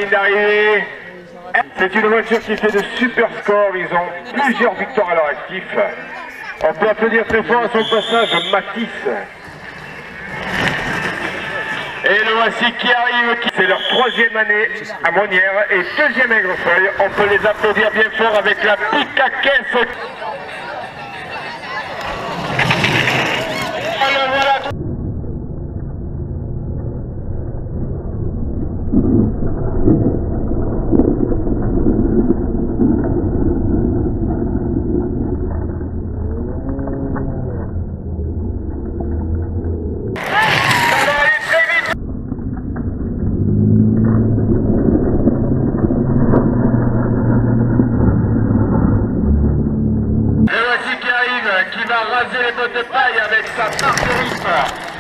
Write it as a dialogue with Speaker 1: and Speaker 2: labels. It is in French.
Speaker 1: ligne d'arrivée. C'est une voiture qui fait de super scores, ils ont plusieurs victoires à leur actif. On peut applaudir très fort à son passage Matisse. Et le voici qui arrive, c'est leur 3e année à Monnières et 2e à Aigrefeuille. On peut les applaudir bien fort avec la pique à caisse. Voilà. Le voici qui arrive, qui va raser les bottes de paille avec sa marque de rythme.